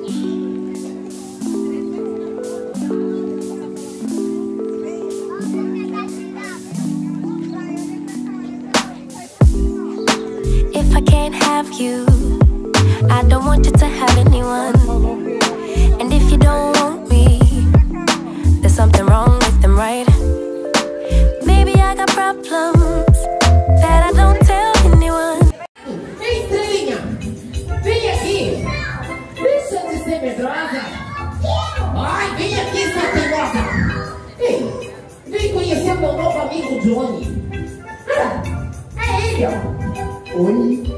If I can't have you, I don't want you to have anyone. And if you don't want me, there's something wrong with them, right? Maybe I got problems that I don't tell anyone. Ei, estranha! Vem aqui! Deixa de ser medrosa! Ai, vem aqui, sua teimosa! Ei, vem conhecer meu novo amigo Johnny! Ah, é ele, ó! Oi!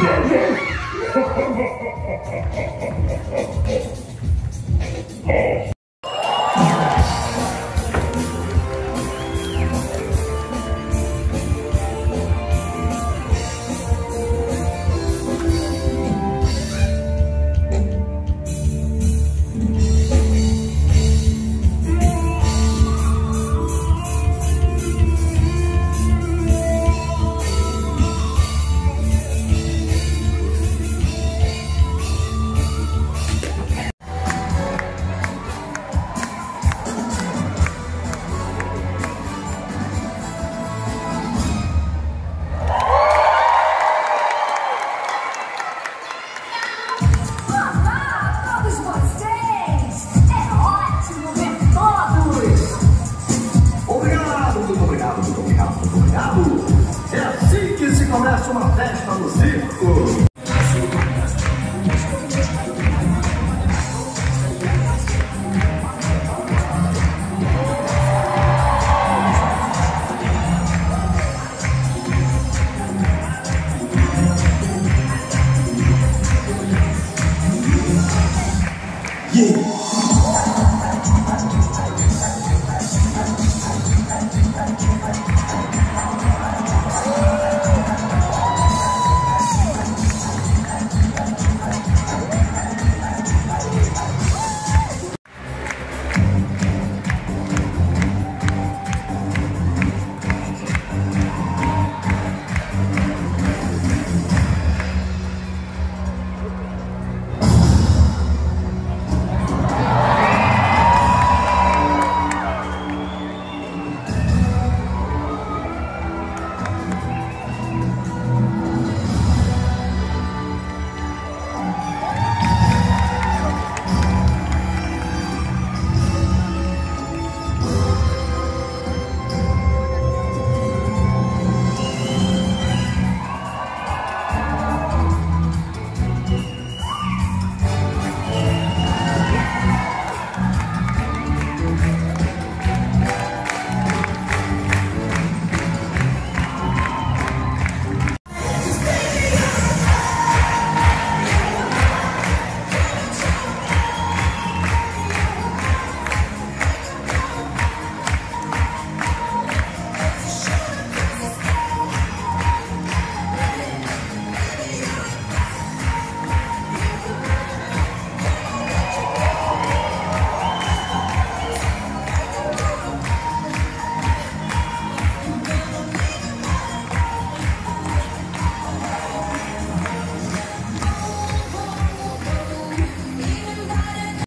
Não,